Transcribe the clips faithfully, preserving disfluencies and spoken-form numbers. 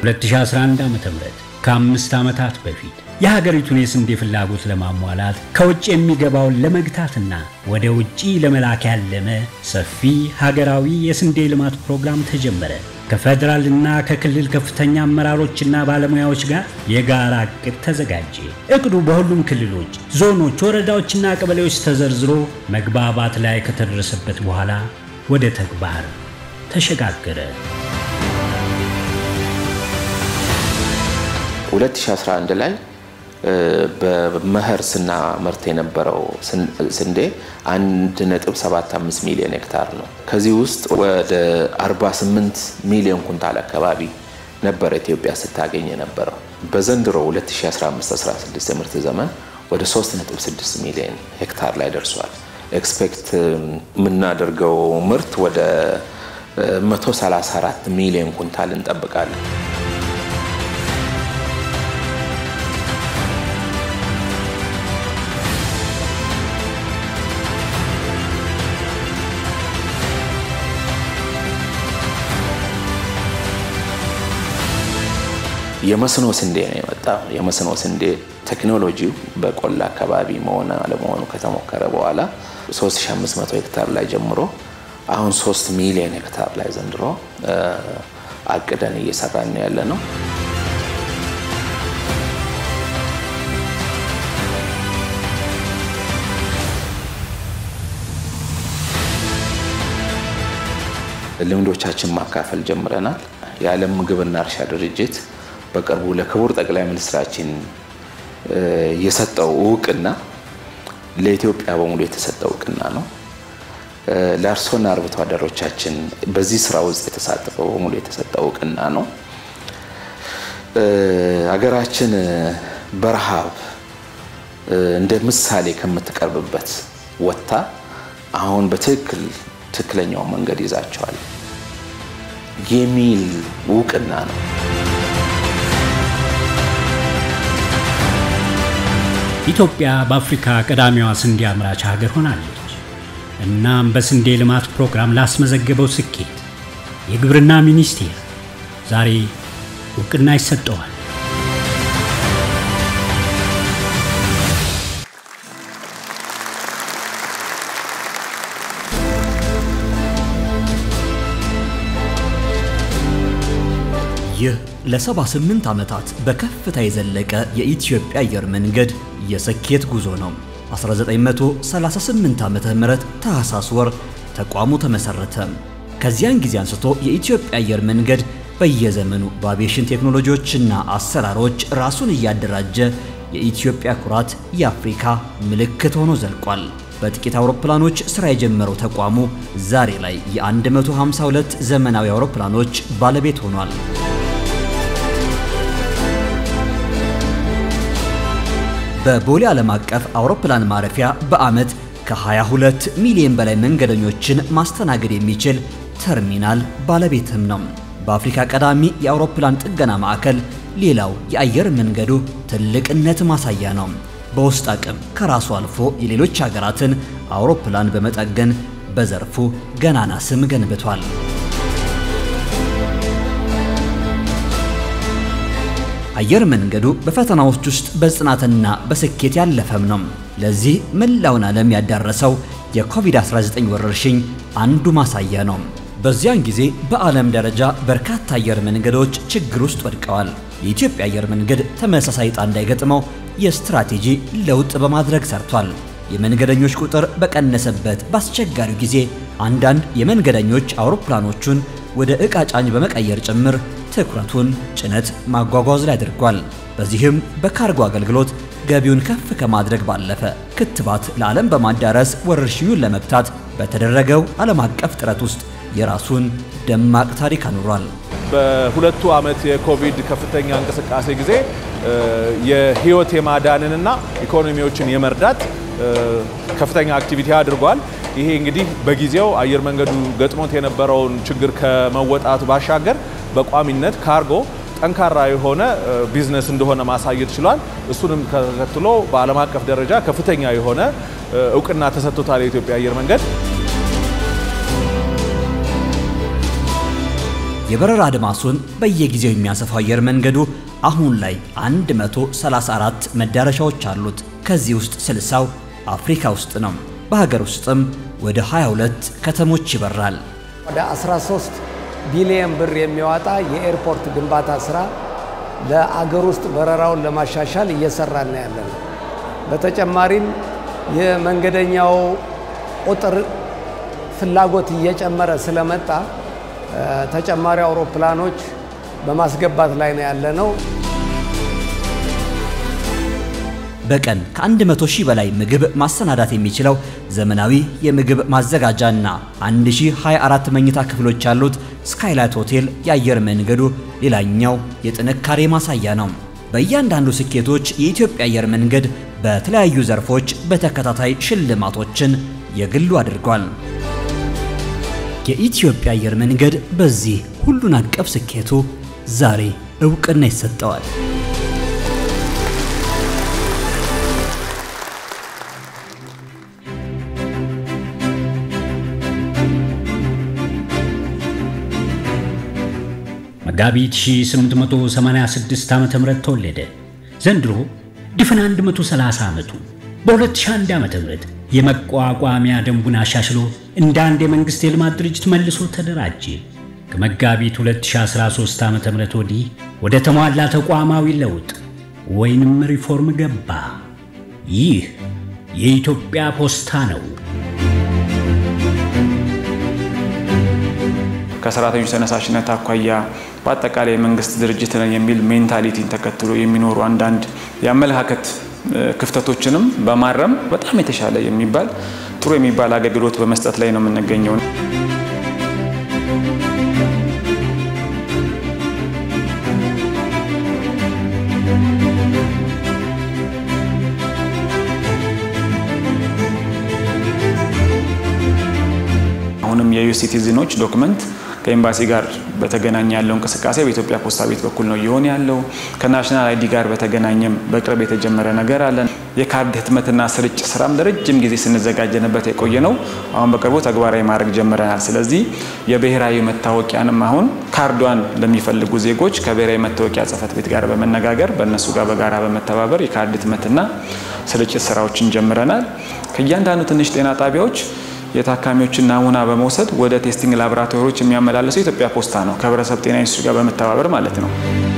ሁለት ሺህ አስራ አንድ ዓመተ ምህረት ከአምስት ዓመታት በፊት የሀገሪቱን የስንዴ ፍላጎት ለማሟላት ከውጭ የሚገባውን ለመግታትና ወደ ውጪ ለመላክ ያለመ ሰፊ ሀገራዊ የስንዴ ልማት ፕሮግራም ተጀመረ። ከፌደራልና ከክልል ከፍተኛ አመራሮችና ባለሙያዎች ጋር የጋራ እቅድ ተዘጋጀ። እቅዱ በሁሉም ክልሎች፣ ዞኖች፣ ወረዳዎችና ቀበሌዎች ተዘርዝሮ መግባባት ላይ ከተደረሰበት በኋላ ወደ ተግባር ተሸጋገረ። ሁለት ሺህ አስራ አንድ ላይ በመኸርስና ምርት የነበረው ስንዴ አንድ ነጥብ ሰባት አምስት ሚሊዮን ሄክታር ነው። ከዚህ ውስጥ ወደ አርባ ስምንት ሚሊዮን ኩንታል አካባቢ ነበር ኢትዮጵያ ስታገኝ የነበረው። በዘንድሮ ሁለት ሺህ አስራ አምስት አስራ ስድስት የምርት ዘመን ወደ ሶስት ነጥብ ስድስት ሚሊዮን ሄክታር ላይ ደርሷል። ኤክስፔክት የምናደርገው ምርት ወደ መቶ ሰላሳ አራት ሚሊዮን ኩንታል እንጠብቃለን። የመስኖ ስንዴ ነው የመጣው። የመስኖ ስንዴ ቴክኖሎጂው በቆላ አካባቢ መሆን አለመሆኑ ከተሞከረ በኋላ ሶስት ሺህ አምስት መቶ ሄክታር ላይ ጀምሮ አሁን ሶስት ሚሊዮን ሄክታር ላይ ዘንድሮ አቅደን እየሰራን ያለ ነው። ልምዶቻችን ማካፈል ጀምረናል። የዓለም ምግብና እርሻ ድርጅት በቅርቡ ለክቡር ጠቅላይ ሚኒስትራችን የሰጠው ዕውቅና ለኢትዮጵያ በሙሉ የተሰጠው ዕውቅና ነው። ለአርሶና አርብቶ አደሮቻችን በዚህ ስራ ውስጥ የተሳተፈው በሙሉ የተሰጠው ዕውቅና ነው። ሀገራችን በረሃብ እንደ ምሳሌ ከምትቀርብበት ወጣ አሁን በትክክል ትክክለኛው መንገድ ይዛቸዋል የሚል ዕውቅና ነው። ኢትዮጵያ በአፍሪካ ቀዳሚዋ ስንዴ አምራች ሀገር ሆናለች። እናም በስንዴ ልማት ፕሮግራም ላስመዘገበው ስኬት የግብርና ሚኒስቴር ዛሬ ዕውቅና ይሰጠዋል። ይህ ለሰባ ስምንት ዓመታት በከፍታ የዘለቀ የኢትዮጵያ አየር መንገድ የስኬት ጉዞ ነው። አስራ ዘጠኝ መቶ ሰላሳ ስምንት ዓመተ ምህረት ታህሳስ ወር ተቋሙ ተመሰረተ። ከዚያን ጊዜ አንስቶ የኢትዮጵያ አየር መንገድ በየዘመኑ በአቪዬሽን ቴክኖሎጂዎችና አሰራሮች ራሱን እያደራጀ የኢትዮጵያ ኩራት፣ የአፍሪካ ምልክት ሆኖ ዘልቋል። በጥቂት አውሮፕላኖች ስራ የጀመረው ተቋሙ ዛሬ ላይ የ152 ዘመናዊ አውሮፕላኖች ባለቤት ሆኗል። በቦሌ ዓለም አቀፍ አውሮፕላን ማረፊያ በአመት ከ22 ሚሊዮን በላይ መንገደኞችን ማስተናገድ የሚችል ተርሚናል ባለቤትም ነው። በአፍሪካ ቀዳሚ የአውሮፕላን ጥገና ማዕከል ሌላው የአየር መንገዱ ትልቅነት ማሳያ ነው። በውስጥ አቅም ከራሱ አልፎ የሌሎች ሀገራትን አውሮፕላን በመጠገን በዘርፉ ገናና ስም ገንብቷል። አየር መንገዱ በፈተናዎች ውስጥ በጽናትና በስኬት ያለፈም ነው። ለዚህ መላውን ዓለም ያዳረሰው የኮቪድ አስራ ዘጠኝ ወረርሽኝ አንዱ ማሳያ ነው። በዚያን ጊዜ በዓለም ደረጃ በርካታ አየር መንገዶች ችግር ውስጥ ወድቀዋል። የኢትዮጵያ አየር መንገድ ተመሳሳይ ዕጣ እንዳይገጥመው የስትራቴጂ ለውጥ በማድረግ ሰርቷል። የመንገደኞች ቁጥር በቀነሰበት በአስቸጋሪው ጊዜ አንዳንድ የመንገደኞች አውሮፕላኖቹን ወደ ዕቃ ጫኝ በመቀየር ጭምር ትኩረቱን ጭነት ማጓጓዝ ላይ አድርጓል። በዚህም በካርጎ አገልግሎት ገቢውን ከፍ ከማድረግ ባለፈ ክትባት ለዓለም በማዳረስ ወረርሽኙን ለመግታት በተደረገው ዓለም አቀፍ ጥረት ውስጥ የራሱን ደማቅ ታሪክ አኑሯል። በሁለቱ ዓመት የኮቪድ ከፍተኛ እንቅስቃሴ ጊዜ የህይወት የማዳንንና ኢኮኖሚዎችን የመርዳት ከፍተኛ አክቲቪቲ አድርጓል። ይሄ እንግዲህ በጊዜው አየር መንገዱ ገጥሞት የነበረውን ችግር ከመወጣቱ ባሻገር በቋሚነት ካርጎ ጠንካራ የሆነ ቢዝነስ እንደሆነ ማሳየት ችሏል። እሱንም ተከትሎ በዓለም አቀፍ ደረጃ ከፍተኛ የሆነ ዕውቅና ተሰጥቶታል የኢትዮጵያ አየር መንገድ። የበረራ አድማሱን በየጊዜው የሚያሰፋው አየር መንገዱ አሁን ላይ አንድ መቶ ሰላሳ አራት መዳረሻዎች አሉት። ከዚህ ውስጥ ስልሳው አፍሪካ ውስጥ ነው። በሀገር ውስጥም ወደ ሃያ ሁለት ከተሞች ይበራል። ወደ አስራ ሶስት ቢሊዮን ብር የሚያወጣ የኤርፖርት ግንባታ ስራ ለአገር ውስጥ በረራውን ለማሻሻል እየሰራን ያለነው። በተጨማሪም የመንገደኛው ቁጥር ፍላጎት እየጨመረ ስለመጣ ተጨማሪ አውሮፕላኖች በማስገባት ላይ ነው ያለነው። በቀን ከአንድ መቶ ሺህ በላይ ምግብ ማሰናዳት የሚችለው ዘመናዊ የምግብ ማዘጋጃና አንድ ሺህ ሃያ አራት መኝታ ክፍሎች ያሉት ስካይላይት ሆቴል የአየር መንገዱ ሌላኛው የጥንካሬ ማሳያ ነው። በእያንዳንዱ ስኬቶች የኢትዮጵያ አየር መንገድ በተለያዩ ዘርፎች በተከታታይ ሽልማቶችን የግሉ አድርጓል። የኢትዮጵያ አየር መንገድ በዚህ ሁሉን አቀፍ ስኬቱ ዛሬ እውቅና ይሰጠዋል። መጋቢት ሺህ ስምንት መቶ ሰማንያ ስድስት ዓመተ ምህረት ተወለደ። ዘንድሮ ድፍን አንድ መቶ ሰላሳ ዓመቱ። በ2001 ዓመተ ምህረት የመቋቋሚያ ደንቡን አሻሽሎ እንደ አንድ የመንግስት የልማት ድርጅት መልሶ ተደራጀ። ከመጋቢት ሁለት ሺህ አስራ ሶስት ዓመተ ምህረት ወዲህ ወደ ተሟላ ተቋማዊ ለውጥ ወይንም ሪፎርም ገባ። ይህ የኢትዮጵያ ፖስታ ነው። ከሰራተኞች ተነሳሽነት አኳያ በአጠቃላይ መንግስት ድርጅት ነን የሚል ሜንታሊቲን ተከትሎ የሚኖሩ አንዳንድ የአመለካከት ክፍተቶችንም በማረም በጣም የተሻለ የሚባል ጥሩ የሚባል አገልግሎት በመስጠት ላይ ነው የምንገኘው። አሁንም የዩ ሲቲዝኖች ዶክመንት ከኤምባሲ ጋር በተገናኘ ያለው እንቅስቃሴ በኢትዮጵያ ፖስታ ቤት በኩል ነው ይሆን ያለው። ከናሽናል አይዲ ጋር በተገናኘም በቅርብ የተጀመረ ነገር አለ። የካርድ ህትመትና ስርጭት ስራም ለረጅም ጊዜ ስንዘጋጀንበት የቆየ ነው። አሁን በቅርቡ ተግባራዊ ማድረግ ጀምረናል። ስለዚህ የብሔራዊ መታወቂያንም አሁን ካርዷን ለሚፈልጉ ዜጎች ከብሔራዊ መታወቂያ ጽሕፈት ቤት ጋር በመነጋገር በእነሱ ጋር በጋራ በመተባበር የካርድ ህትመትና ስርጭት ስራዎችን ጀምረናል። ከእያንዳንዱ ትንሽ ጤና ጣቢያዎች የታካሚዎችን ናሙና በመውሰድ ወደ ቴስቲንግ ላቦራቶሪዎች የሚያመላልሰው የኢትዮጵያ ፖስታ ነው ከህብረተሰብ ጤና ኢንስቲትዩት ጋር በመተባበር ማለት ነው።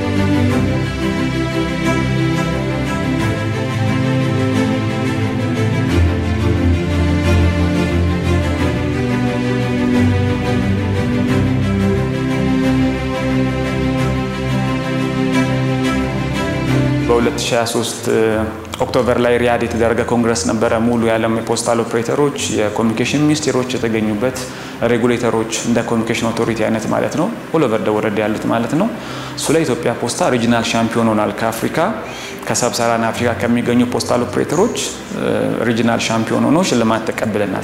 በሁለት ሺህ ሃያ ሶስት ኦክቶበር ላይ ሪያድ የተደረገ ኮንግረስ ነበረ። ሙሉ የዓለም የፖስታል ኦፕሬተሮች የኮሙኒኬሽን ሚኒስቴሮች የተገኙበት ሬጉሌተሮች እንደ ኮሙኒኬሽን አውቶሪቲ አይነት ማለት ነው ኦል ኦቨር ዘ ወርልድ ያሉት ማለት ነው። እሱ ላይ ኢትዮጵያ ፖስታ ሪጂናል ሻምፒዮን ሆኗል። ከአፍሪካ ከሰብሳራን አፍሪካ ከሚገኙ ፖስታል ኦፕሬተሮች ሪጂናል ሻምፒዮን ሆኖ ሽልማት ተቀብለናል።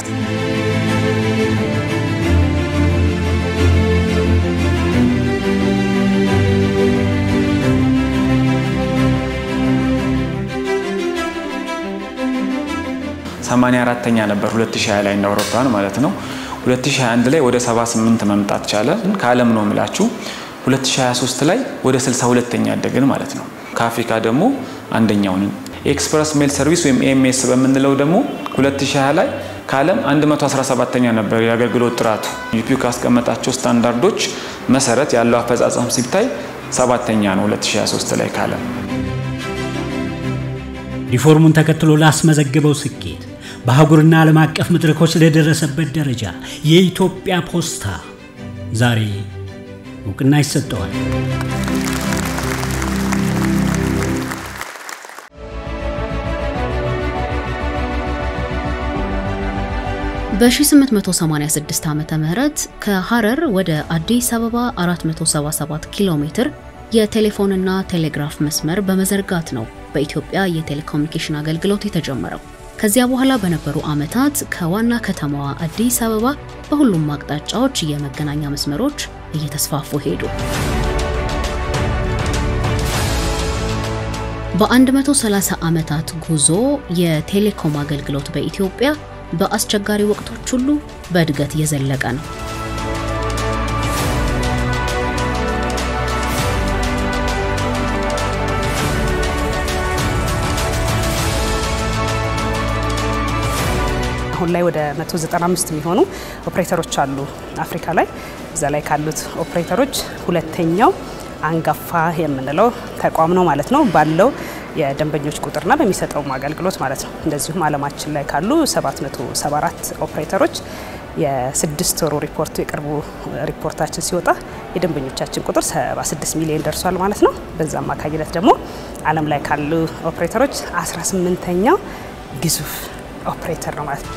ሰማንያ አራተኛ ነበር ሁለት ሺህ ሃያ ላይ እንደ አውሮፓውያን ማለት ነው። ሁለት ሺህ ሃያ አንድ ላይ ወደ ሰባ ስምንት መምጣት ቻለ። ከዓለም ነው የምላችሁ። ሁለት ሺህ ሃያ ሶስት ላይ ወደ ስልሳ ሁለተኛ አደግን ማለት ነው። ከአፍሪካ ደግሞ አንደኛው ነን። ኤክስፕረስ ሜል ሰርቪስ ወይም ኤምኤስ በመንለው ደግሞ ሁለት ሺህ ሃያ ላይ ከዓለም አንድ መቶ አስራ ሰባተኛ ነበር የአገልግሎት ጥራቱ። ዩፒዩ ካስቀመጣቸው ስታንዳርዶች መሰረት ያለው አፈጻጸም ሲታይ ሰባተኛ ነው ሁለት ሺህ ሃያ ሶስት ላይ ከዓለም። ሪፎርሙን ተከትሎ ላስመዘገበው ስኬት በአህጉርና ዓለም አቀፍ መድረኮች ለደረሰበት ደረጃ የኢትዮጵያ ፖስታ ዛሬ እውቅና ይሰጠዋል። በ1886 ዓመተ ምህረት ከሐረር ወደ አዲስ አበባ አራት መቶ ሰባ ሰባት ኪሎ ሜትር የቴሌፎንና ቴሌግራፍ መስመር በመዘርጋት ነው በኢትዮጵያ የቴሌኮሙኒኬሽን አገልግሎት የተጀመረው። ከዚያ በኋላ በነበሩ ዓመታት ከዋና ከተማዋ አዲስ አበባ በሁሉም አቅጣጫዎች የመገናኛ መስመሮች እየተስፋፉ ሄዱ። በ130 ዓመታት ጉዞ የቴሌኮም አገልግሎት በኢትዮጵያ በአስቸጋሪ ወቅቶች ሁሉ በእድገት የዘለቀ ነው። አሁን ላይ ወደ መቶ ዘጠና አምስት የሚሆኑ ኦፕሬተሮች አሉ አፍሪካ ላይ። እዛ ላይ ካሉት ኦፕሬተሮች ሁለተኛው አንጋፋ የምንለው ተቋም ነው ማለት ነው ባለው የደንበኞች ቁጥርና በሚሰጠው አገልግሎት ማለት ነው። እንደዚሁም ዓለማችን ላይ ካሉ ሰባት መቶ ሰባ አራት ኦፕሬተሮች የስድስት ወሩ ሪፖርት የቅርቡ ሪፖርታችን ሲወጣ የደንበኞቻችን ቁጥር ሰባ ስድስት ሚሊዮን ደርሷል ማለት ነው። በዛ አማካኝነት ደግሞ ዓለም ላይ ካሉ ኦፕሬተሮች አስራ ስምንተኛው ግዙፍ ኦፕሬተር ነው ማለት ነው።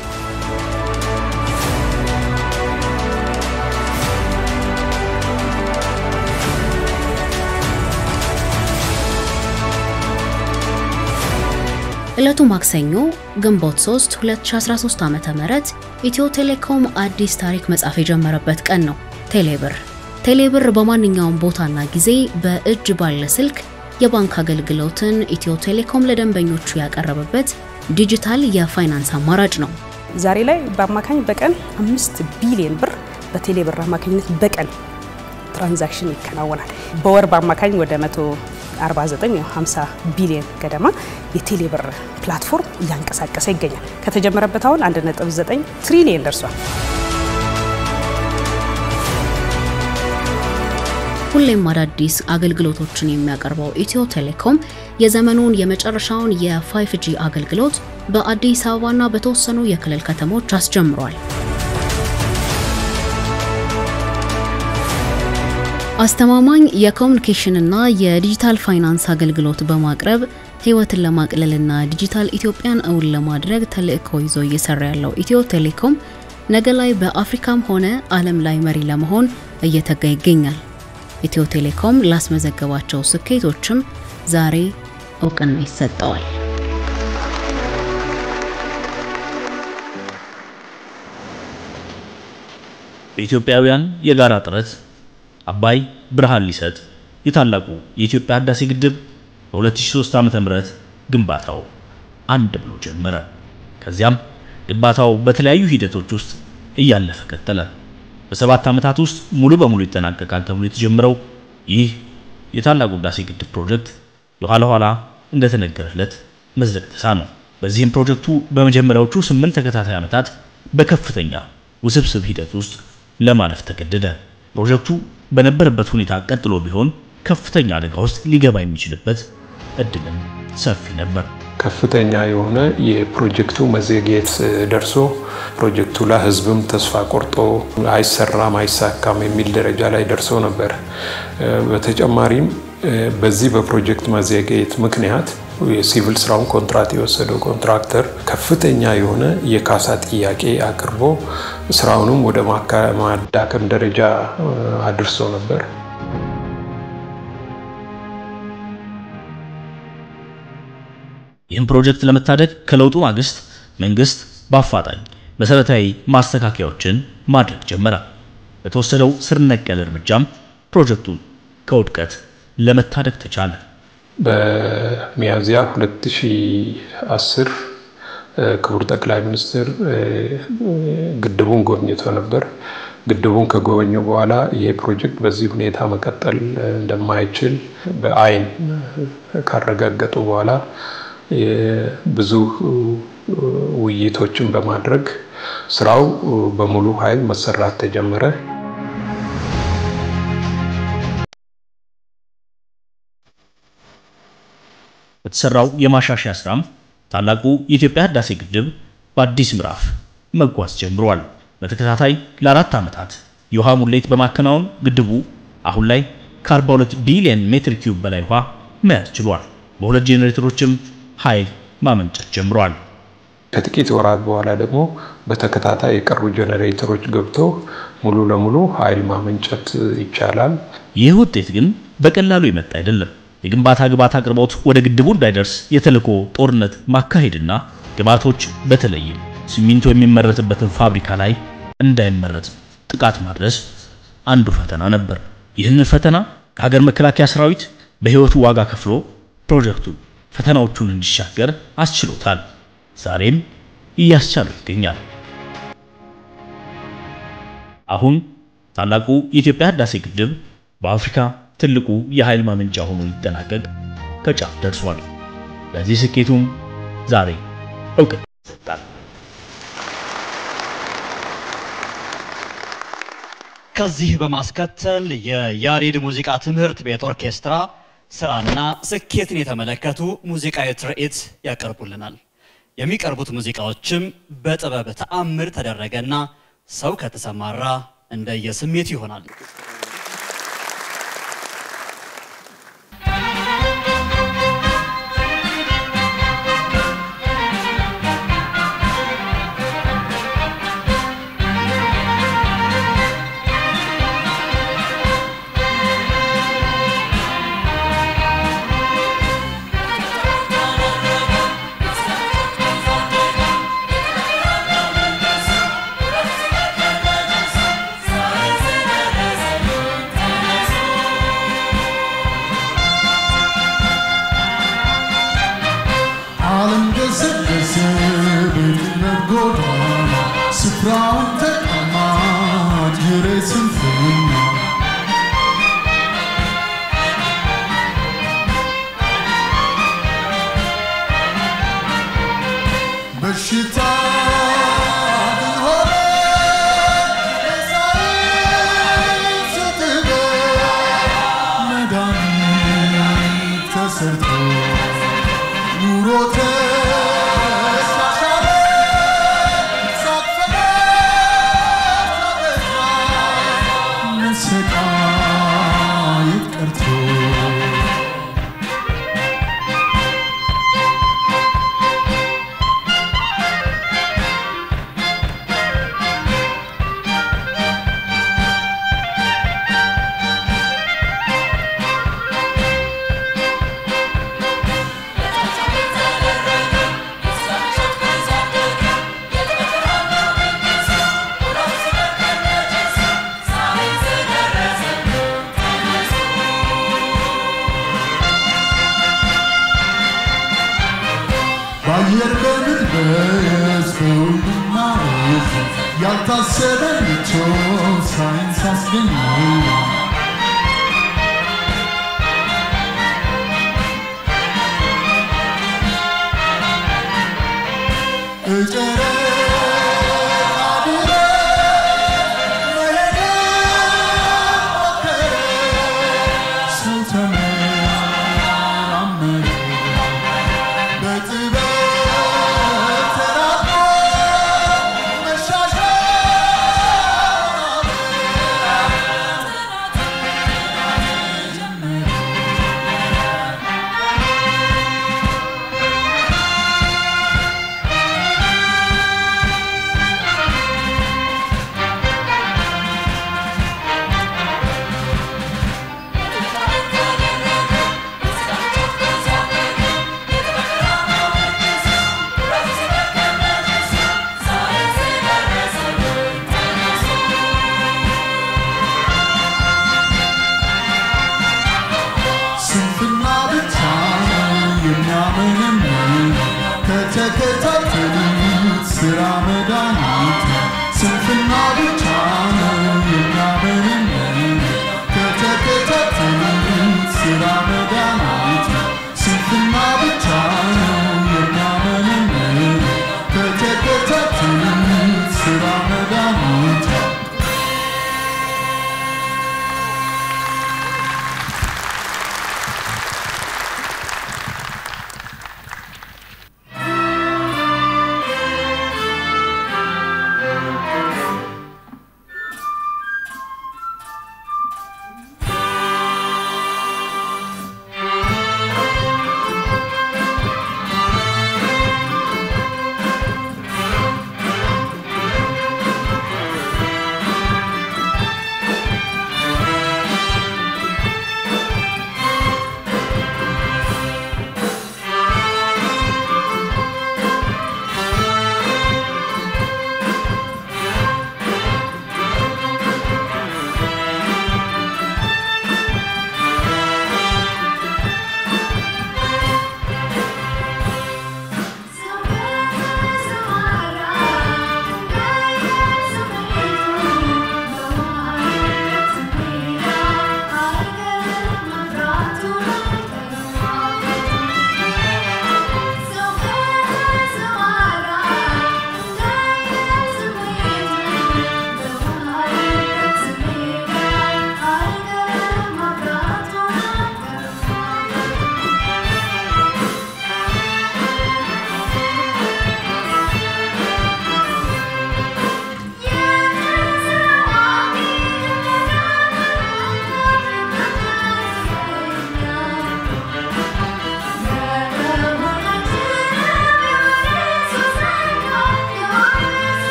ዕለቱ ማክሰኞ ግንቦት ሶስት ሁለት ሺህ አስራ ሶስት ዓመተ ምህረት ኢትዮ ቴሌኮም አዲስ ታሪክ መጻፍ የጀመረበት ቀን ነው። ቴሌብር ቴሌብር በማንኛውም ቦታና ጊዜ በእጅ ባለ ስልክ የባንክ አገልግሎትን ኢትዮ ቴሌኮም ለደንበኞቹ ያቀረበበት ዲጂታል የፋይናንስ አማራጭ ነው። ዛሬ ላይ በአማካኝ በቀን አምስት ቢሊዮን ብር በቴሌብር አማካኝነት በቀን ትራንዛክሽን ይከናወናል። በወር በአማካኝ ወደ መቶ አርባ ዘጠኝ ሃምሳ ቢሊዮን ገደማ የቴሌብር ፕላትፎርም እያንቀሳቀሰ ይገኛል። ከተጀመረበት አሁን አንድ ነጥብ ዘጠኝ ትሪሊየን ደርሷል። ሁሌም አዳዲስ አገልግሎቶችን የሚያቀርበው ኢትዮ ቴሌኮም የዘመኑን የመጨረሻውን የፋይቭ ጂ አገልግሎት በአዲስ አበባና በተወሰኑ የክልል ከተሞች አስጀምሯል። አስተማማኝ የኮሙኒኬሽንና የዲጂታል ፋይናንስ አገልግሎት በማቅረብ ህይወትን ለማቅለልና ዲጂታል ኢትዮጵያን እውን ለማድረግ ተልዕኮ ይዞ እየሰራ ያለው ኢትዮ ቴሌኮም ነገ ላይ በአፍሪካም ሆነ ዓለም ላይ መሪ ለመሆን እየተጋ ይገኛል። ኢትዮ ቴሌኮም ላስመዘገባቸው ስኬቶችም ዛሬ እውቅና ይሰጠዋል። በኢትዮጵያውያን የጋራ ጥረት አባይ ብርሃን ሊሰጥ የታላቁ የኢትዮጵያ ህዳሴ ግድብ በሁለት ሺህ ሶስት ዓመተ ምህረት ግንባታው አንድ ብሎ ጀመረ። ከዚያም ግንባታው በተለያዩ ሂደቶች ውስጥ እያለፈ ቀጠለ። በሰባት ዓመታት ውስጥ ሙሉ በሙሉ ይጠናቀቃል ተብሎ የተጀመረው ይህ የታላቁ ህዳሴ ግድብ ፕሮጀክት የኋላ ኋላ እንደተነገረለት መዝለቅ ተሳነው። በዚህም ፕሮጀክቱ በመጀመሪያዎቹ ስምንት ተከታታይ ዓመታት በከፍተኛ ውስብስብ ሂደት ውስጥ ለማለፍ ተገደደ። ፕሮጀክቱ በነበረበት ሁኔታ ቀጥሎ ቢሆን ከፍተኛ አደጋ ውስጥ ሊገባ የሚችልበት እድልም ሰፊ ነበር። ከፍተኛ የሆነ የፕሮጀክቱ መዘግየት ደርሶ ፕሮጀክቱ ላይ ህዝብም ተስፋ ቆርጦ አይሰራም አይሳካም የሚል ደረጃ ላይ ደርሶ ነበር። በተጨማሪም በዚህ በፕሮጀክት መዘግየት ምክንያት የሲቪል ስራውን ኮንትራክት የወሰደው ኮንትራክተር ከፍተኛ የሆነ የካሳ ጥያቄ አቅርቦ ስራውንም ወደ ማዳከም ደረጃ አድርሶ ነበር። ይህን ፕሮጀክት ለመታደግ ከለውጡ ማግስት መንግስት በአፋጣኝ መሰረታዊ ማስተካከያዎችን ማድረግ ጀመረ። በተወሰደው ስር ነቀል እርምጃም ፕሮጀክቱን ከውድቀት ለመታደግ ተቻለ። በሚያዝያ ሁለት ሺህ አስር ክቡር ጠቅላይ ሚኒስትር ግድቡን ጎብኝቶ ነበር። ግድቡን ከጎበኙ በኋላ ይሄ ፕሮጀክት በዚህ ሁኔታ መቀጠል እንደማይችል በአይን ካረጋገጡ በኋላ ብዙ ውይይቶችን በማድረግ ስራው በሙሉ ኃይል መሰራት ተጀመረ። በተሰራው የማሻሻያ ስራም ታላቁ የኢትዮጵያ ህዳሴ ግድብ በአዲስ ምዕራፍ መጓዝ ጀምሯል። በተከታታይ ለአራት ዓመታት የውሃ ሙሌት በማከናወን ግድቡ አሁን ላይ ከአርባ ሁለት ቢሊዮን ሜትር ኪዩብ በላይ ውሃ መያዝ ችሏል። በሁለት ጄኔሬተሮችም ኃይል ማመንጨት ጀምሯል። ከጥቂት ወራት በኋላ ደግሞ በተከታታይ የቀሩ ጄኔሬተሮች ገብተው ሙሉ ለሙሉ ኃይል ማመንጨት ይቻላል። ይህ ውጤት ግን በቀላሉ የመጣ አይደለም። የግንባታ ግብዓት አቅርቦት ወደ ግድቡ እንዳይደርስ የተልዕኮ ጦርነት ማካሄድና ግብዓቶች በተለይ ሲሚንቶ የሚመረትበትን ፋብሪካ ላይ እንዳይመረት ጥቃት ማድረስ አንዱ ፈተና ነበር። ይህንን ፈተና ከሀገር መከላከያ ሰራዊት በህይወቱ ዋጋ ከፍሎ ፕሮጀክቱ ፈተናዎቹን እንዲሻገር አስችሎታል። ዛሬም እያስቻለው ይገኛል። አሁን ታላቁ የኢትዮጵያ ህዳሴ ግድብ በአፍሪካ ትልቁ የኃይል ማመንጫ ሆኖ ሊጠናቀቅ ከጫፍ ደርሷል። ለዚህ ስኬቱም ዛሬ እውቅና ይሰጣል። ከዚህ በማስከተል የያሬድ ሙዚቃ ትምህርት ቤት ኦርኬስትራ ስራና ስኬትን የተመለከቱ ሙዚቃዊ ትርኢት ያቀርቡልናል። የሚቀርቡት ሙዚቃዎችም በጥበብ ተአምር ተደረገና ሰው ከተሰማራ እንደየስሜት ይሆናል።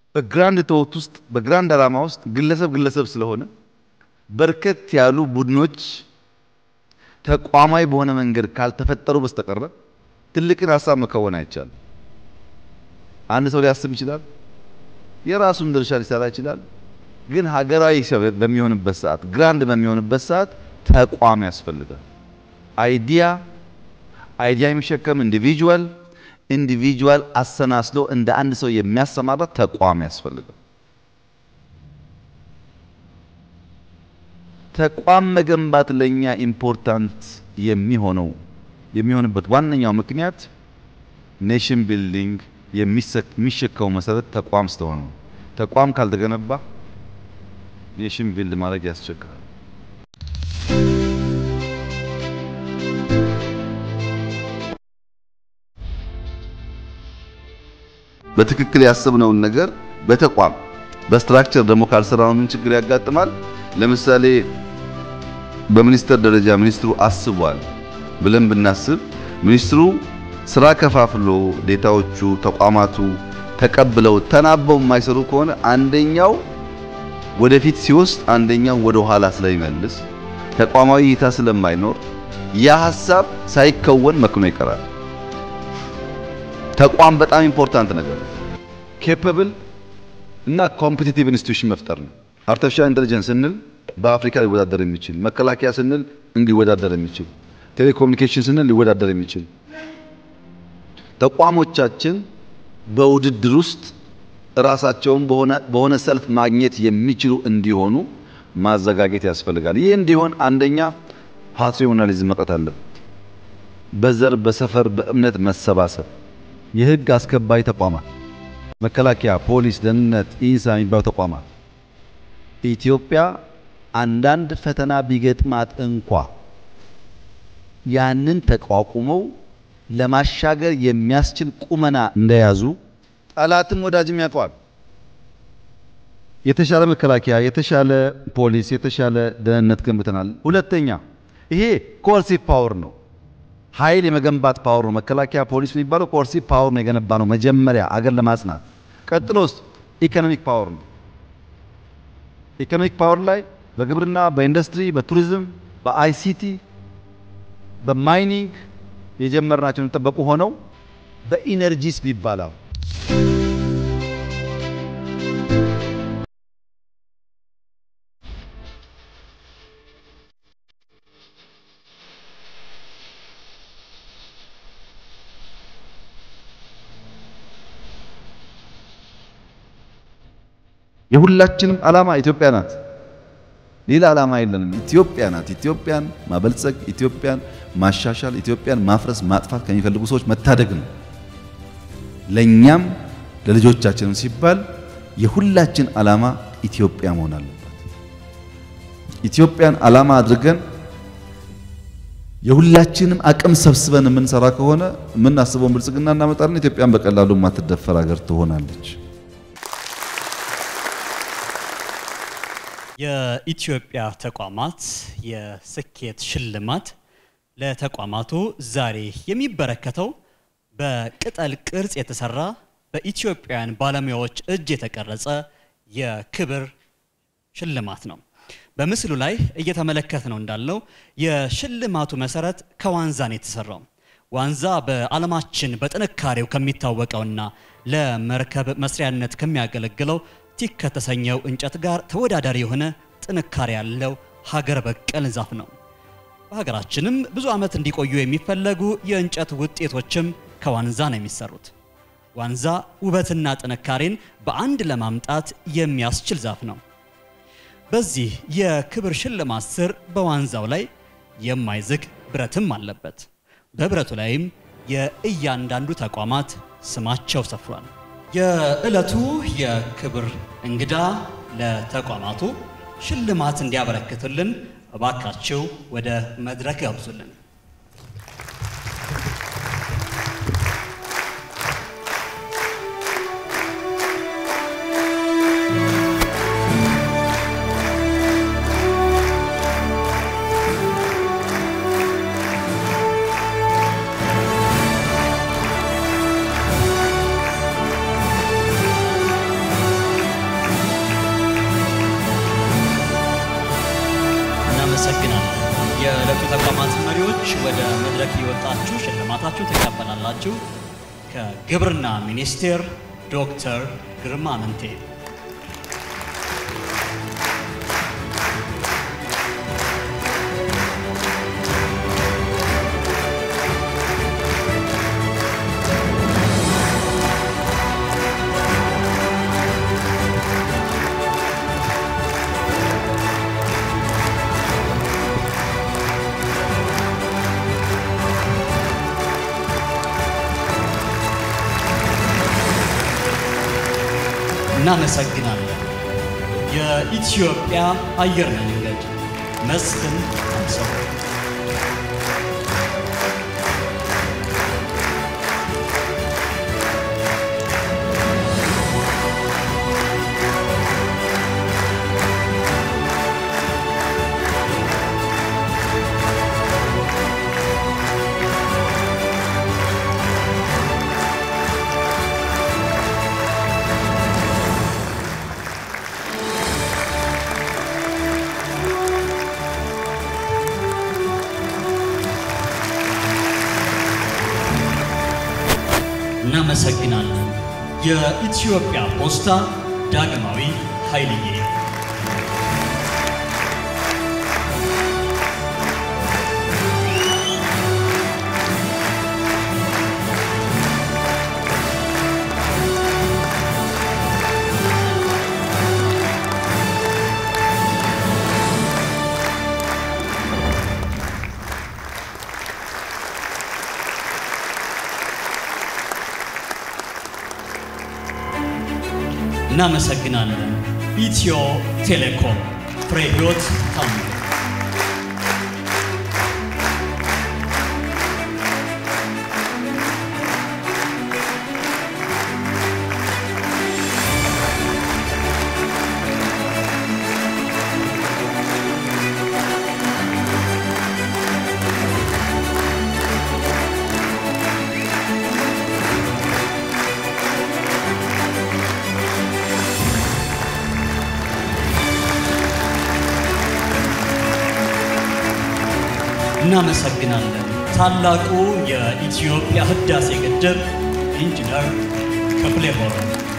በግራንድ ቶት ውስጥ በግራንድ ዓላማ ውስጥ ግለሰብ ግለሰብ ስለሆነ በርከት ያሉ ቡድኖች ተቋማዊ በሆነ መንገድ ካልተፈጠሩ በስተቀር ትልቅን ሐሳብ መከወን አይቻልም። አንድ ሰው ሊያስብ ይችላል፣ የራሱን ድርሻ ሊሰራ ይችላል። ግን ሀገራዊ ሰበብ በሚሆንበት ሰዓት ግራንድ በሚሆንበት ሰዓት ተቋም ያስፈልጋል። አይዲያ አይዲያ የሚሸከም ኢንዲቪጁዋል ኢንዲቪጁዋል አሰናስሎ እንደ አንድ ሰው የሚያሰማራ ተቋም ያስፈልጋል። ተቋም መገንባት ለኛ ኢምፖርታንት የሚሆነው የሚሆንበት ዋነኛው ምክንያት ኔሽን ቢልዲንግ የሚሸከው መሰረት ተቋም ስለሆነ ተቋም ካልተገነባ ኔሽን ቢልድ ማድረግ ያስቸግራል። በትክክል ያሰብነውን ነገር በተቋም በስትራክቸር ደግሞ ካልሰራው ምን ችግር ያጋጥማል? ለምሳሌ በሚኒስተር ደረጃ ሚኒስትሩ አስቧል ብለን ብናስብ ሚኒስትሩ ስራ ከፋፍሎ ዴታዎቹ ተቋማቱ ተቀብለው ተናበው የማይሰሩ ከሆነ አንደኛው ወደፊት ሲወስድ አንደኛው ወደ ኋላ ስለሚመልስ ተቋማዊ እይታ ስለማይኖር ያ ሐሳብ ሳይከወን መክኖ ይቀራል። ተቋም በጣም ኢምፖርታንት ነገር ነው። ኬፓብል እና ኮምፒቲቲቭ ኢንስቲትዩሽን መፍጠር ነው። አርቲፊሻል ኢንተለጀንስ ስንል በአፍሪካ ሊወዳደር የሚችል፣ መከላከያ ስንል እንዲወዳደር የሚችል፣ ቴሌኮሙኒኬሽን ስንል ሊወዳደር የሚችል ተቋሞቻችን በውድድር ውስጥ ራሳቸውን በሆነ በሆነ ሰልፍ ማግኘት የሚችሉ እንዲሆኑ ማዘጋጀት ያስፈልጋል። ይህ እንዲሆን አንደኛ ፓትሪዮናሊዝም መቀጠል አለበት። በዘር በሰፈር በእምነት መሰባሰብ የህግ አስከባሪ ተቋማት መከላከያ፣ ፖሊስ፣ ደህንነት፣ ኢንሳ የሚባሉ ተቋማት ኢትዮጵያ አንዳንድ ፈተና ቢገጥማት እንኳ ያንን ተቋቁመው ለማሻገር የሚያስችል ቁመና እንደያዙ ጠላትም ወዳጅም ያውቃል። የተሻለ መከላከያ፣ የተሻለ ፖሊስ፣ የተሻለ ደህንነት ገንብተናል። ሁለተኛ ይሄ ኮርሲቭ ፓወር ነው። ኃይል የመገንባት ፓወር ነው። መከላከያ ፖሊስ የሚባለው ኮርሲቭ ፓወር ነው የገነባ ነው መጀመሪያ አገር ለማጽናት። ቀጥሎስ ኢኮኖሚክ ፓወር ነው። ኢኮኖሚክ ፓወር ላይ በግብርና፣ በኢንዱስትሪ፣ በቱሪዝም፣ በአይሲቲ፣ በማይኒንግ የጀመርናቸው ተጠበቁ ሆነው በኢነርጂስ ቢባላው የሁላችንም ዓላማ ኢትዮጵያ ናት። ሌላ ዓላማ የለንም። ኢትዮጵያ ናት። ኢትዮጵያን ማበልጸግ፣ ኢትዮጵያን ማሻሻል፣ ኢትዮጵያን ማፍረስ ማጥፋት ከሚፈልጉ ሰዎች መታደግ ነው። ለኛም ለልጆቻችንም ሲባል የሁላችን ዓላማ ኢትዮጵያ መሆን አለበት። ኢትዮጵያን ዓላማ አድርገን የሁላችንም አቅም ሰብስበን የምንሰራ ከሆነ የምናስበውን ብልጽግና እናመጣለን። ኢትዮጵያን በቀላሉ ማትደፈር ሀገር ትሆናለች። የኢትዮጵያ ተቋማት የስኬት ሽልማት ለተቋማቱ ዛሬ የሚበረከተው በቅጠል ቅርጽ የተሰራ በኢትዮጵያውያን ባለሙያዎች እጅ የተቀረጸ የክብር ሽልማት ነው። በምስሉ ላይ እየተመለከትነው እንዳለው የሽልማቱ መሰረት ከዋንዛ ነው የተሰራው። ዋንዛ በዓለማችን በጥንካሬው ከሚታወቀውና ለመርከብ መስሪያነት ከሚያገለግለው ቲክ ከተሰኘው እንጨት ጋር ተወዳዳሪ የሆነ ጥንካሬ ያለው ሀገር በቀል ዛፍ ነው። በሀገራችንም ብዙ ዓመት እንዲቆዩ የሚፈለጉ የእንጨት ውጤቶችም ከዋንዛ ነው የሚሰሩት። ዋንዛ ውበትና ጥንካሬን በአንድ ለማምጣት የሚያስችል ዛፍ ነው። በዚህ የክብር ሽልማት ስር በዋንዛው ላይ የማይዝግ ብረትም አለበት። በብረቱ ላይም የእያንዳንዱ ተቋማት ስማቸው ሰፍሯል። የዕለቱ የክብር እንግዳ ለተቋማቱ ሽልማት እንዲያበረክቱልን እባካችሁ ወደ መድረክ ያብዙልን። እናመሰግናለን። የዕለቱ ተቋማት መሪዎች ወደ መድረክ እየወጣችሁ ሽልማታችሁ ተቀበላላችሁ። ከግብርና ሚኒስቴር ዶክተር ግርማ አመንቴ፣ እናመሰግናለን። የኢትዮጵያ አየር መንገድ መስፍን አንሰው፣ እናመሰግናለን። የኢትዮጵያ ፖስታ ዳግማዊ ኃይልዬ፣ እናመሰግናለን። ኢትዮ ቴሌኮም ፍሬህይወት ታምሩ፣ እናመሰግናለን። ታላቁ የኢትዮጵያ ህዳሴ ግድብ ኢንጂነር ክፍሌ ቦሩ፣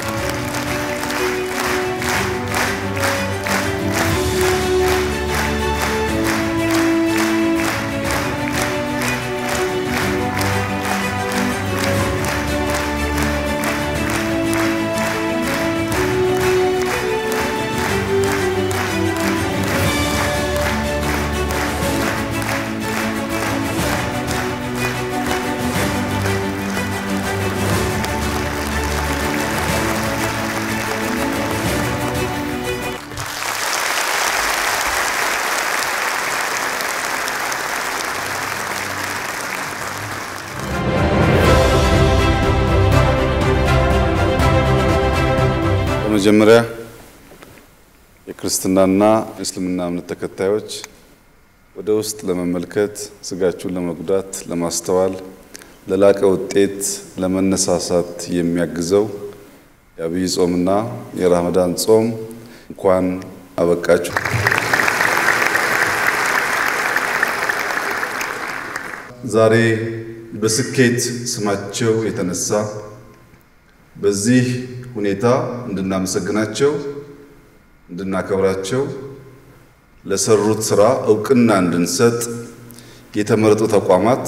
በመጀመሪያ የክርስትናና የእስልምና እምነት ተከታዮች ወደ ውስጥ ለመመልከት ስጋችሁን ለመጉዳት ለማስተዋል ለላቀ ውጤት ለመነሳሳት የሚያግዘው የአብይ ጾምና የረመዳን ጾም እንኳን አበቃችሁ። ዛሬ በስኬት ስማቸው የተነሳ በዚህ ሁኔታ እንድናመሰግናቸው እንድናከብራቸው ለሰሩት ስራ እውቅና እንድንሰጥ የተመረጡ ተቋማት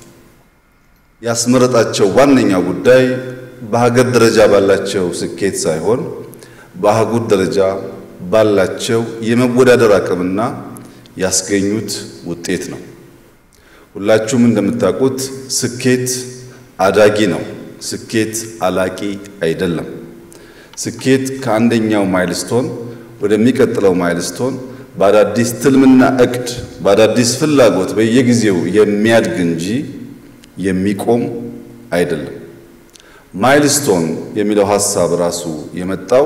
ያስመረጣቸው ዋነኛው ጉዳይ በሀገር ደረጃ ባላቸው ስኬት ሳይሆን በአህጉር ደረጃ ባላቸው የመወዳደር አቅምና ያስገኙት ውጤት ነው። ሁላችሁም እንደምታውቁት ስኬት አዳጊ ነው። ስኬት አላቂ አይደለም። ስኬት ከአንደኛው ማይልስቶን ወደሚቀጥለው ማይልስቶን በአዳዲስ ትልምና እቅድ በአዳዲስ ፍላጎት በየጊዜው የሚያድግ እንጂ የሚቆም አይደለም። ማይልስቶን የሚለው ሐሳብ ራሱ የመጣው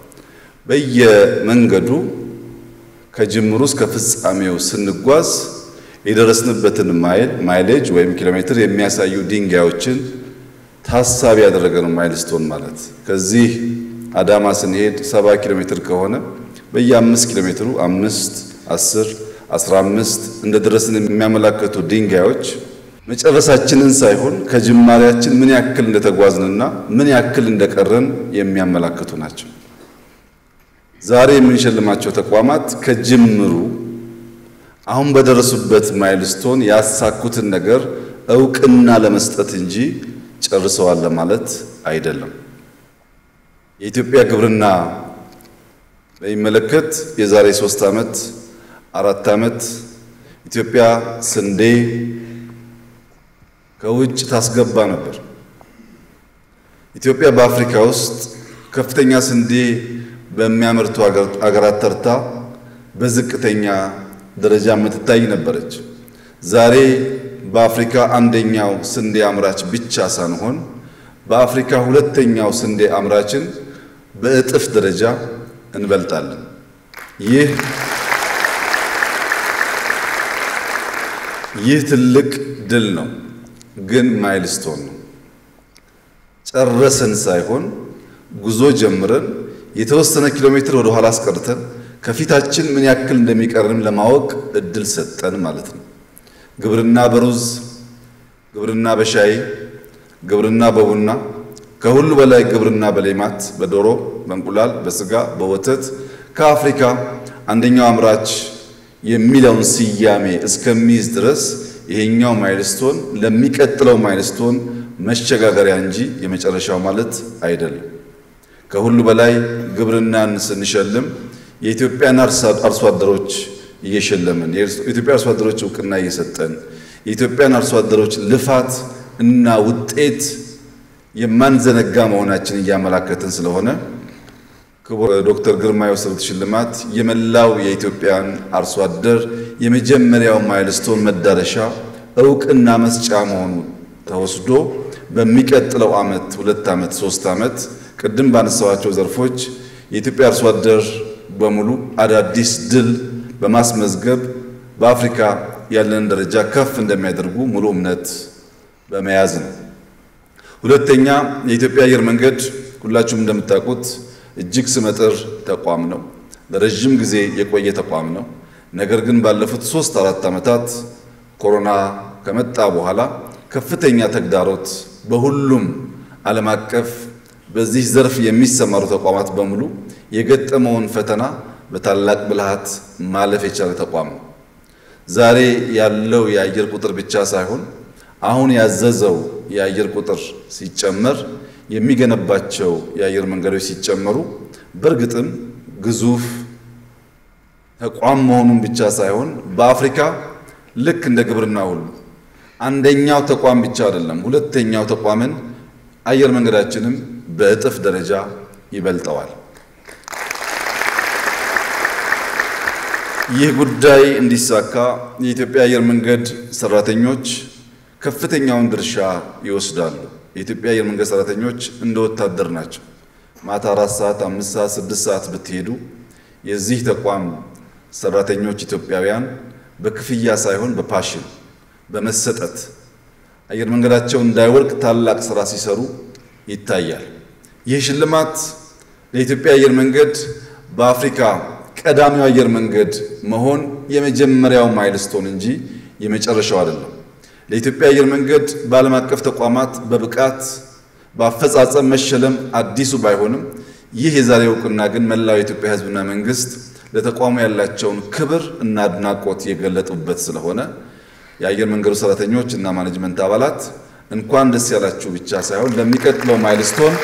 በየመንገዱ ከጅምሩ እስከ ፍጻሜው ስንጓዝ የደረስንበትን ማይል ማይሌጅ ወይም ኪሎሜትር የሚያሳዩ ድንጋዮችን ታሳቢ ያደረገ ነው ማይልስቶን ማለት። ከዚህ አዳማ ስንሄድ ሰባ ኪሎ ሜትር ከሆነ በየ5 ኪሎ ሜትሩ አምስት፣ አስር፣ አስራ አምስት እንደደረስን የሚያመላክቱ ድንጋዮች መጨረሳችንን ሳይሆን ከጅማሬያችን ምን ያክል እንደተጓዝንና ምን ያክል እንደቀረን የሚያመላክቱ ናቸው። ዛሬ የምንሸልማቸው ተቋማት ከጅምሩ አሁን በደረሱበት ማይልስቶን ያሳኩትን ነገር እውቅና ለመስጠት እንጂ ጨርሰዋል ለማለት አይደለም። የኢትዮጵያ ግብርና በሚመለከት የዛሬ ሶስት ዓመት አራት ዓመት ኢትዮጵያ ስንዴ ከውጭ ታስገባ ነበር። ኢትዮጵያ በአፍሪካ ውስጥ ከፍተኛ ስንዴ በሚያመርቱ አገራት ተርታ በዝቅተኛ ደረጃ የምትታይ ነበረች። ዛሬ በአፍሪካ አንደኛው ስንዴ አምራች ብቻ ሳንሆን በአፍሪካ ሁለተኛው ስንዴ አምራችን በእጥፍ ደረጃ እንበልጣለን። ይህ ይህ ትልቅ ድል ነው፣ ግን ማይልስቶን ነው። ጨረሰን ሳይሆን ጉዞ ጀምረን የተወሰነ ኪሎ ሜትር ወደ ኋላ አስቀርተን ከፊታችን ምን ያክል እንደሚቀርም ለማወቅ እድል ሰጠን ማለት ነው። ግብርና በሩዝ፣ ግብርና በሻይ፣ ግብርና በቡና፣ ከሁሉ በላይ ግብርና በሌማት፣ በዶሮ፣ በእንቁላል፣ በስጋ፣ በወተት ከአፍሪካ አንደኛው አምራች የሚለውን ስያሜ እስከሚይዝ ድረስ ይሄኛው ማይልስቶን ለሚቀጥለው ማይልስቶን መሸጋገሪያ እንጂ የመጨረሻው ማለት አይደለም። ከሁሉ በላይ ግብርናን ስንሸልም የኢትዮጵያን አርሶ አደሮች እየሸለምን የኢትዮጵያ አርሶ አደሮች እውቅና እየሰጠን የኢትዮጵያን አርሶ አደሮች ልፋት እና ውጤት የማንዘነጋ መሆናችን እያመላከትን ስለሆነ ክቡር ዶክተር ግርማ የወሰዱት ሽልማት የመላው የኢትዮጵያን አርሶ አደር የመጀመሪያው ማይልስቶን መዳረሻ እውቅና መስጫ መሆኑ ተወስዶ በሚቀጥለው ዓመት ሁለት ዓመት ሶስት ዓመት ቅድም ባነሳዋቸው ዘርፎች የኢትዮጵያ አርሶ አደር በሙሉ አዳዲስ ድል በማስመዝገብ በአፍሪካ ያለን ደረጃ ከፍ እንደሚያደርጉ ሙሉ እምነት በመያዝ ነው። ሁለተኛ የኢትዮጵያ አየር መንገድ ሁላችሁም እንደምታውቁት እጅግ ስመጥር ተቋም ነው። ለረጅም ጊዜ የቆየ ተቋም ነው። ነገር ግን ባለፉት ሶስት አራት ዓመታት ኮሮና ከመጣ በኋላ ከፍተኛ ተግዳሮት በሁሉም ዓለም አቀፍ በዚህ ዘርፍ የሚሰማሩ ተቋማት በሙሉ የገጠመውን ፈተና በታላቅ ብልሃት ማለፍ የቻለ ተቋም ነው። ዛሬ ያለው የአየር ቁጥር ብቻ ሳይሆን አሁን ያዘዘው የአየር ቁጥር ሲጨመር የሚገነባቸው የአየር መንገዶች ሲጨመሩ በእርግጥም ግዙፍ ተቋም መሆኑን ብቻ ሳይሆን በአፍሪካ ልክ እንደ ግብርና ሁሉ አንደኛው ተቋም ብቻ አይደለም፣ ሁለተኛው ተቋምን አየር መንገዳችንም በእጥፍ ደረጃ ይበልጠዋል። ይህ ጉዳይ እንዲሳካ የኢትዮጵያ አየር መንገድ ሰራተኞች ከፍተኛውን ድርሻ ይወስዳሉ። የኢትዮጵያ አየር መንገድ ሰራተኞች እንደ ወታደር ናቸው። ማታ አራት ሰዓት፣ አምስት ሰዓት፣ ስድስት ሰዓት ብትሄዱ የዚህ ተቋም ሰራተኞች ኢትዮጵያውያን በክፍያ ሳይሆን በፓሽን በመሰጠት አየር መንገዳቸው እንዳይወድቅ ታላቅ ስራ ሲሰሩ ይታያል። ይህ ሽልማት ለኢትዮጵያ አየር መንገድ በአፍሪካ ቀዳሚው አየር መንገድ መሆን የመጀመሪያው ማይልስቶን እንጂ የመጨረሻው አይደለም። ለኢትዮጵያ አየር መንገድ በዓለም አቀፍ ተቋማት በብቃት በአፈጻጸም መሸለም አዲሱ ባይሆንም ይህ የዛሬ እውቅና ግን መላው የኢትዮጵያ ሕዝብና መንግስት ለተቋሙ ያላቸውን ክብር እና አድናቆት የገለጡበት ስለሆነ የአየር መንገዱ ሰራተኞች እና ማኔጅመንት አባላት እንኳን ደስ ያላችሁ ብቻ ሳይሆን ለሚቀጥለው ማይልስቶን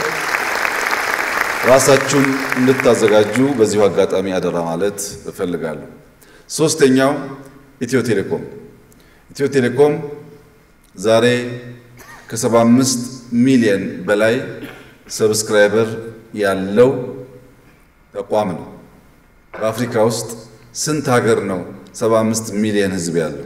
ራሳችሁን እንድታዘጋጁ በዚሁ አጋጣሚ አደራ ማለት እፈልጋለሁ። ሶስተኛው ኢትዮ ቴሌኮም ኢትዮ ቴሌኮም ዛሬ ከሰባ አምስት ሚሊዮን በላይ ሰብስክራይበር ያለው ተቋም ነው። በአፍሪካ ውስጥ ስንት ሀገር ነው ሰባ አምስት ሚሊዮን ህዝብ ያለው?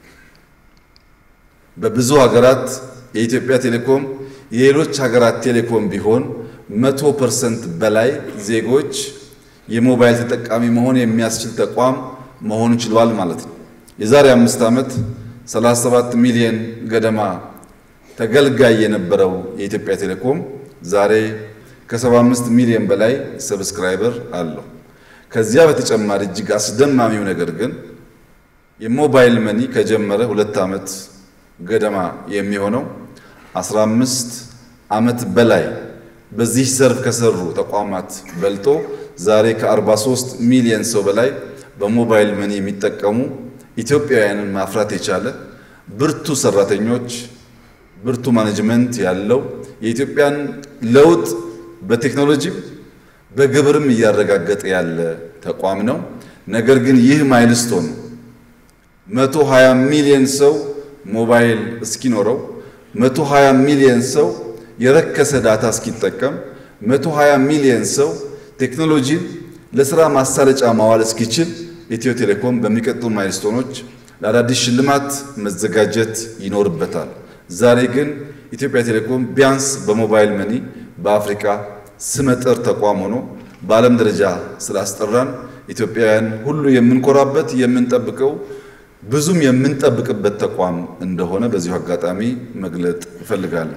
በብዙ ሀገራት የኢትዮጵያ ቴሌኮም የሌሎች ሀገራት ቴሌኮም ቢሆን መቶ ፐርሰንት በላይ ዜጎች የሞባይል ተጠቃሚ መሆን የሚያስችል ተቋም መሆን ችሏል ማለት ነው። የዛሬ አምስት ዓመት ሰላሳ ሰባት ሚሊዮን ገደማ ተገልጋይ የነበረው የኢትዮጵያ ቴሌኮም ዛሬ ከሰባ አምስት ሚሊዮን በላይ ሰብስክራይበር አለው። ከዚያ በተጨማሪ እጅግ አስደማሚው ነገር ግን የሞባይል መኒ ከጀመረ ሁለት ዓመት ገደማ የሚሆነው አስራ አምስት ዓመት በላይ በዚህ ዘርፍ ከሰሩ ተቋማት በልጦ ዛሬ ከ43 ሚሊዮን ሰው በላይ በሞባይል መኒ የሚጠቀሙ ኢትዮጵያውያንን ማፍራት የቻለ ብርቱ ሰራተኞች ብርቱ ማኔጅመንት ያለው የኢትዮጵያን ለውጥ በቴክኖሎጂ በግብርም እያረጋገጠ ያለ ተቋም ነው። ነገር ግን ይህ ማይልስቶን መቶ ሃያ ሚሊዮን ሰው ሞባይል እስኪኖረው መቶ ሃያ ሚሊዮን ሰው የረከሰ ዳታ እስኪጠቀም መቶ ሃያ ሚሊዮን ሰው ቴክኖሎጂን ለስራ ማሳለጫ ማዋል እስኪችል ኢትዮ ቴሌኮም በሚቀጥሉ ማይልስቶኖች ለአዳዲስ ሽልማት መዘጋጀት ይኖርበታል። ዛሬ ግን ኢትዮጵያ ቴሌኮም ቢያንስ በሞባይል መኒ በአፍሪካ ስመጥር ተቋም ሆኖ በዓለም ደረጃ ስላስጠራን ኢትዮጵያውያን ሁሉ የምንኮራበት የምንጠብቀው ብዙም የምንጠብቅበት ተቋም እንደሆነ በዚሁ አጋጣሚ መግለጥ እፈልጋለሁ።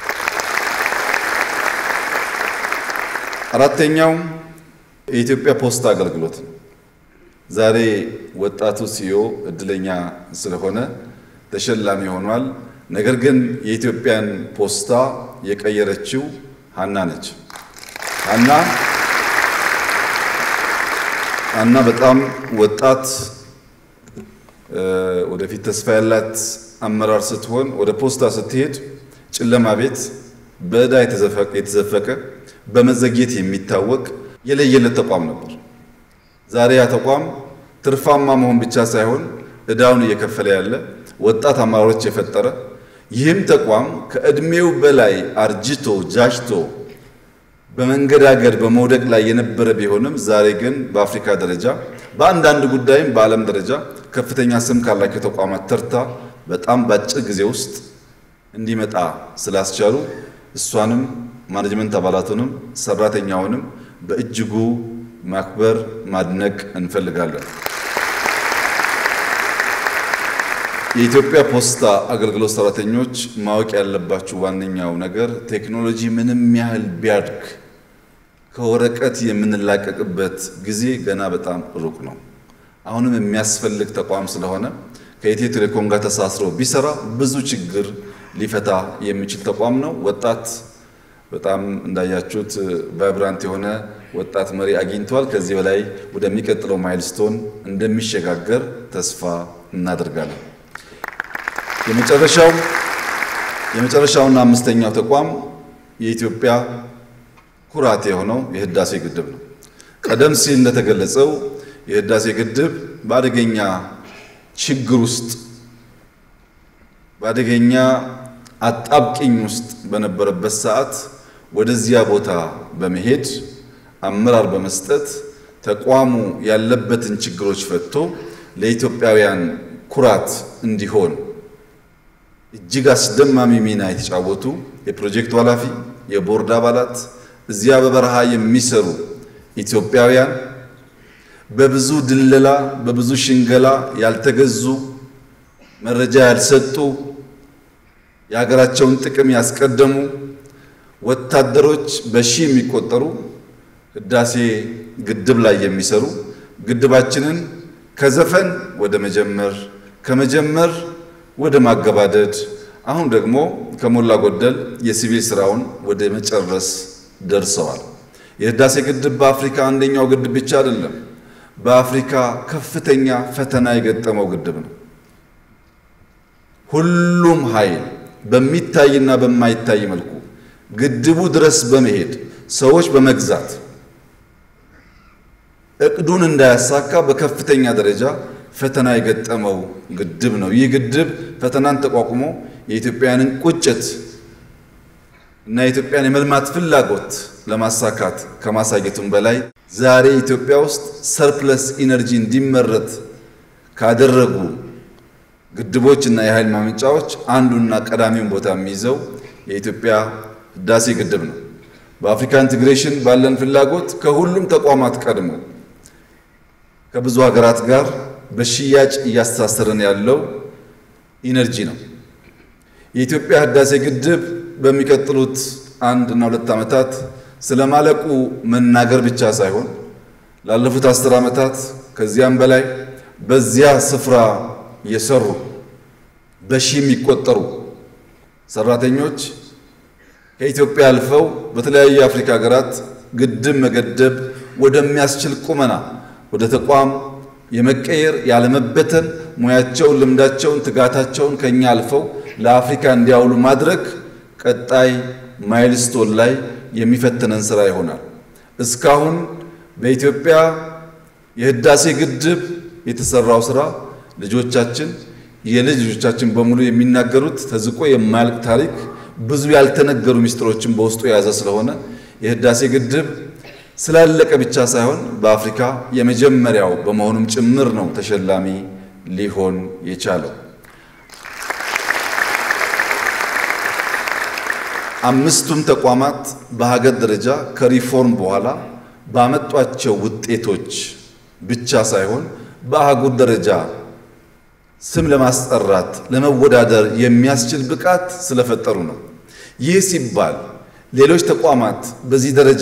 አራተኛው የኢትዮጵያ ፖስታ አገልግሎት ነው። ዛሬ ወጣቱ ሲዮ እድለኛ ስለሆነ ተሸላሚ ሆኗል። ነገር ግን የኢትዮጵያን ፖስታ የቀየረችው ሀና ነች። ሀና ሀና በጣም ወጣት ወደፊት ተስፋ ያላት አመራር ስትሆን ወደ ፖስታ ስትሄድ ጨለማ ቤት በዕዳ የተዘፈቀ በመዘግየት የሚታወቅ የለየለት ተቋም ነበር። ዛሬ ያ ተቋም ትርፋማ መሆን ብቻ ሳይሆን ዕዳውን እየከፈለ ያለ ወጣት አመራሮች የፈጠረ ይህም ተቋም ከእድሜው በላይ አርጅቶ ጃጅቶ በመንገዳገድ በመውደቅ ላይ የነበረ ቢሆንም ዛሬ ግን በአፍሪካ ደረጃ በአንዳንድ ጉዳይም በዓለም ደረጃ ከፍተኛ ስም ካላቸው ተቋማት ተርታ በጣም ባጭር ጊዜ ውስጥ እንዲመጣ ስላስቻሉ እሷንም ማኔጅመንት አባላቱንም ሰራተኛውንም በእጅጉ ማክበር ማድነቅ እንፈልጋለን። የኢትዮጵያ ፖስታ አገልግሎት ሰራተኞች ማወቅ ያለባችሁ ዋነኛው ነገር ቴክኖሎጂ ምንም ያህል ቢያድግ ከወረቀት የምንላቀቅበት ጊዜ ገና በጣም ሩቅ ነው። አሁንም የሚያስፈልግ ተቋም ስለሆነ ከኢትዮ ቴሌኮም ጋር ተሳስሮ ቢሰራ ብዙ ችግር ሊፈታ የሚችል ተቋም ነው። ወጣት በጣም እንዳያችሁት ቫይብራንት የሆነ ወጣት መሪ አግኝቷል። ከዚህ በላይ ወደሚቀጥለው ማይልስቶን እንደሚሸጋገር ተስፋ እናደርጋለን። የመጨረሻው የመጨረሻውና አምስተኛው ተቋም የኢትዮጵያ ኩራት የሆነው የህዳሴ ግድብ ነው። ቀደም ሲል እንደተገለጸው የህዳሴ ግድብ በአደገኛ ችግር ውስጥ በአደገኛ አጣብቂኝ ውስጥ በነበረበት ሰዓት ወደዚያ ቦታ በመሄድ አመራር በመስጠት ተቋሙ ያለበትን ችግሮች ፈትቶ ለኢትዮጵያውያን ኩራት እንዲሆን እጅግ አስደማሚ ሚና የተጫወቱ የፕሮጀክቱ ኃላፊ፣ የቦርድ አባላት፣ እዚያ በበረሃ የሚሰሩ ኢትዮጵያውያን በብዙ ድለላ በብዙ ሽንገላ ያልተገዙ መረጃ ያልሰጡ የሀገራቸውን ጥቅም ያስቀደሙ ወታደሮች በሺ የሚቆጠሩ ህዳሴ ግድብ ላይ የሚሰሩ ግድባችንን ከዘፈን ወደ መጀመር ከመጀመር ወደ ማገባደድ አሁን ደግሞ ከሞላ ጎደል የሲቪል ስራውን ወደ መጨረስ ደርሰዋል። የህዳሴ ግድብ በአፍሪካ አንደኛው ግድብ ብቻ አይደለም፣ በአፍሪካ ከፍተኛ ፈተና የገጠመው ግድብ ነው። ሁሉም ኃይል በሚታይና በማይታይ መልኩ ግድቡ ድረስ በመሄድ ሰዎች በመግዛት እቅዱን እንዳያሳካ በከፍተኛ ደረጃ ፈተና የገጠመው ግድብ ነው። ይህ ግድብ ፈተናን ተቋቁሞ የኢትዮጵያውያንን ቁጭት እና የኢትዮጵያን የመልማት ፍላጎት ለማሳካት ከማሳየቱም በላይ ዛሬ ኢትዮጵያ ውስጥ ሰርፕለስ ኢነርጂ እንዲመረት ካደረጉ ግድቦችና የኃይል ማመንጫዎች አንዱና ቀዳሚውን ቦታ የሚይዘው የኢትዮጵያ ህዳሴ ግድብ ነው። በአፍሪካ ኢንቴግሬሽን ባለን ፍላጎት ከሁሉም ተቋማት ቀድሞ ከብዙ ሀገራት ጋር በሽያጭ እያስተሳሰረን ያለው ኢነርጂ ነው። የኢትዮጵያ ህዳሴ ግድብ በሚቀጥሉት አንድ እና ሁለት ዓመታት ስለማለቁ መናገር ብቻ ሳይሆን ላለፉት አስር ዓመታት ከዚያም በላይ በዚያ ስፍራ የሰሩ በሺ የሚቆጠሩ ሰራተኞች ከኢትዮጵያ አልፈው በተለያዩ የአፍሪካ ሀገራት ግድብ መገደብ ወደሚያስችል ቁመና ወደ ተቋም የመቀየር ያለመበተን ሙያቸውን፣ ልምዳቸውን፣ ትጋታቸውን ከኛ አልፈው ለአፍሪካ እንዲያውሉ ማድረግ ቀጣይ ማይልስቶን ላይ የሚፈተነን ስራ ይሆናል። እስካሁን በኢትዮጵያ የህዳሴ ግድብ የተሰራው ስራ ልጆቻችን የልጅ ልጆቻችን በሙሉ የሚናገሩት ተዝቆ የማያልቅ ታሪክ ብዙ ያልተነገሩ ሚስጥሮችን በውስጡ የያዘ ስለሆነ የህዳሴ ግድብ ስላለቀ ብቻ ሳይሆን በአፍሪካ የመጀመሪያው በመሆኑም ጭምር ነው ተሸላሚ ሊሆን የቻለው። አምስቱም ተቋማት በሀገር ደረጃ ከሪፎርም በኋላ ባመጧቸው ውጤቶች ብቻ ሳይሆን በአህጉር ደረጃ ስም ለማስጠራት ለመወዳደር የሚያስችል ብቃት ስለፈጠሩ ነው። ይህ ሲባል ሌሎች ተቋማት በዚህ ደረጃ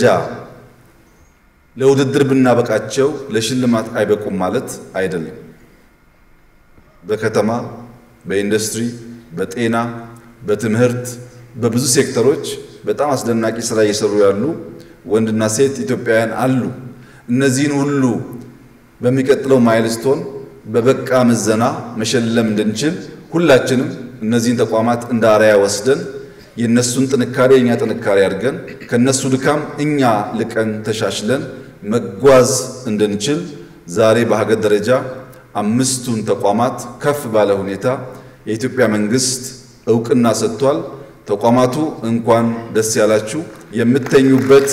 ለውድድር ብናበቃቸው ለሽልማት አይበቁም ማለት አይደለም። በከተማ፣ በኢንዱስትሪ፣ በጤና፣ በትምህርት፣ በብዙ ሴክተሮች በጣም አስደናቂ ስራ እየሰሩ ያሉ ወንድና ሴት ኢትዮጵያውያን አሉ። እነዚህን ሁሉ በሚቀጥለው ማይልስቶን በበቃ ምዘና መሸለም እንድንችል ሁላችንም እነዚህን ተቋማት እንደ አርአያ ወስደን የነሱን ጥንካሬ የኛ ጥንካሬ አድርገን ከነሱ ድካም እኛ ልቀን ተሻሽለን መጓዝ እንድንችል ዛሬ በሀገር ደረጃ አምስቱን ተቋማት ከፍ ባለ ሁኔታ የኢትዮጵያ መንግስት እውቅና ሰጥቷል። ተቋማቱ እንኳን ደስ ያላችሁ። የምትተኙበት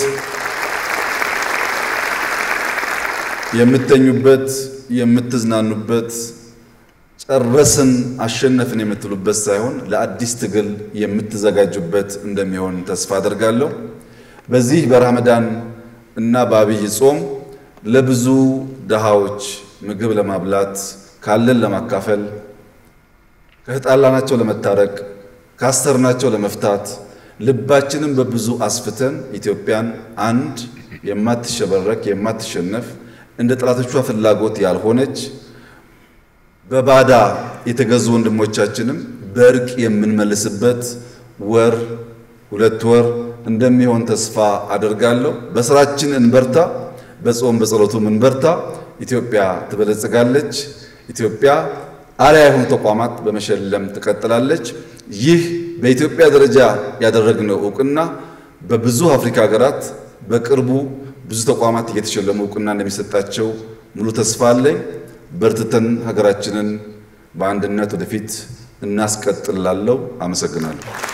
የምትተኙበት የምትዝናኑበት ጨረስን አሸነፍን የምትሉበት ሳይሆን ለአዲስ ትግል የምትዘጋጁበት እንደሚሆን ተስፋ አደርጋለሁ። በዚህ በረመዳን እና በአብይ ጾም ለብዙ ደሃዎች ምግብ ለማብላት ካለን ለማካፈል ከተጣላናቸው ለመታረቅ ካሰርናቸው ለመፍታት ልባችንን በብዙ አስፍተን ኢትዮጵያን አንድ የማትሸበረክ የማትሸነፍ እንደ ጠላቶቿ ፍላጎት ያልሆነች በባዳ የተገዙ ወንድሞቻችንም በእርቅ የምንመልስበት ወር ሁለት ወር እንደሚሆን ተስፋ አደርጋለሁ። በስራችን እንበርታ፣ በጾም በጸሎቱም እንበርታ። ኢትዮጵያ ትበለጽጋለች። ኢትዮጵያ አርአያ የሆኑ ተቋማት በመሸለም ትቀጥላለች። ይህ በኢትዮጵያ ደረጃ ያደረግነው እውቅና በብዙ አፍሪካ ሀገራት በቅርቡ ብዙ ተቋማት እየተሸለሙ እውቅና እንደሚሰጣቸው ሙሉ ተስፋ አለኝ። በርትተን ሀገራችንን በአንድነት ወደፊት እናስቀጥላለን። አመሰግናለሁ።